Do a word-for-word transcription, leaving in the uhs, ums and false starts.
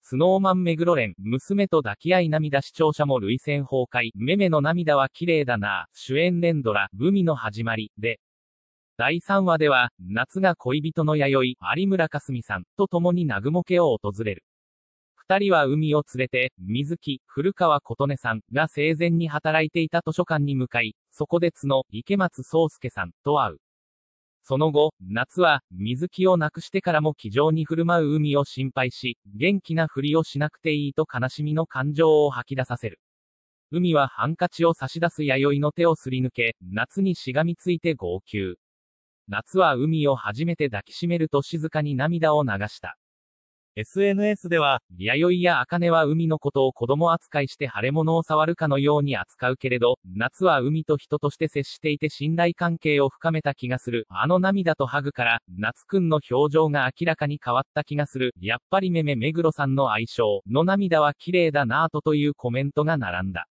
スノーマン目黒蓮、娘と抱き合い涙視聴者も涙腺崩壊、めめの涙は綺麗だなぁ、主演連ドラ、海の始まり、で、だいさんわでは、夏が恋人の弥生、有村架純さん、と共に南雲家を訪れる。二人は海を連れて、水木、古川琴音さんが生前に働いていた図書館に向かい、そこで角、池松壮亮さんと会う。その後、夏は、水木を亡くしてからも気丈に振る舞う海を心配し、元気なふりをしなくていいと悲しみの感情を吐き出させる。海はハンカチを差し出す弥生の手をすり抜け、夏にしがみついて号泣。夏は海を初めて抱きしめると静かに涙を流した。エスエヌエス では、弥生や茜は海のことを子供扱いして腫れ物を触るかのように扱うけれど、夏は海と人として接していて信頼関係を深めた気がする。あの涙とハグから、夏くんの表情が明らかに変わった気がする。やっぱりめめ目黒さんの愛称の涙は綺麗だなぁとというコメントが並んだ。